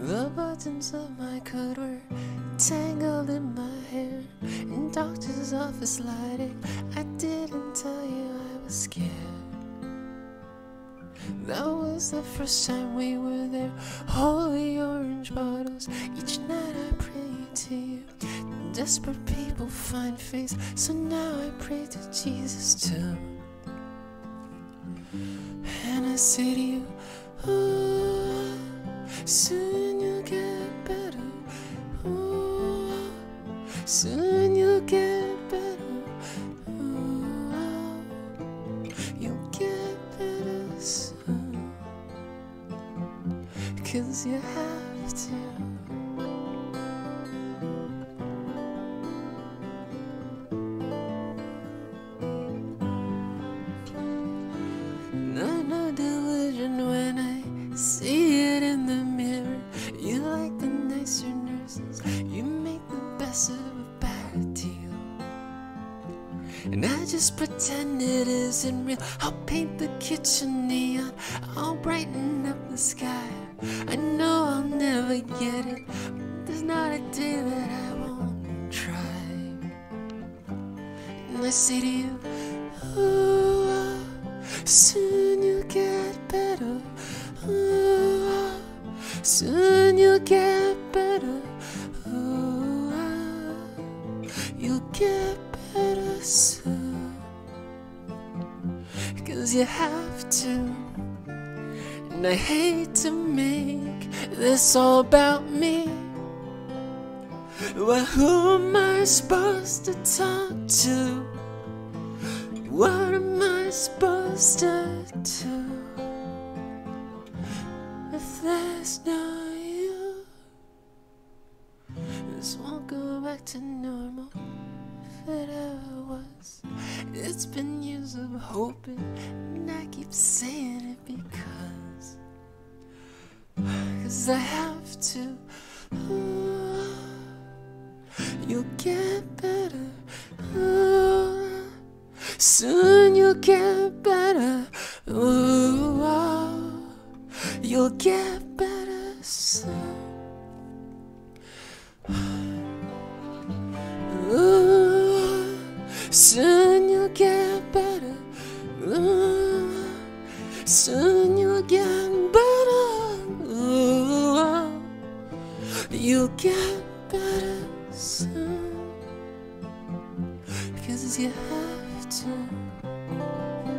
The buttons of my coat were tangled in my hair. In doctor's office lighting, I didn't tell you I was scared. That was the first time we were there. Holy orange bottles, each night I pray to you. Desperate people find faith, so now I pray to Jesus too. And I say to you, oh, soon you'll get better. Oh, soon you'll get better. Oh, you'll get better soon. 'Cause you have to. No delusion when I see it in the mirror. You like the nicer nurses, you make the best of a bad deal. And I just pretend it isn't real. I'll paint the kitchen neon, I'll brighten up the sky. I know I'll never get it, but there's not a day that I won't try. And I say to you, oh, soon you'll get better. Oh, soon you'll get better. Oh, you'll get better soon. 'Cause you have to. And I hate to make this all about me, but who am I supposed to talk to? What am I supposed to do if there's no you? This won't go back to normal if it ever was. It's been years of hoping, and I keep saying it because I have to. Oh, you'll get better. Oh, soon you'll get better. Ooh, you'll get better soon. Ooh, soon you'll get better. Ooh, soon you'll get better. Ooh, you'll get better soon. 'Cause you have to.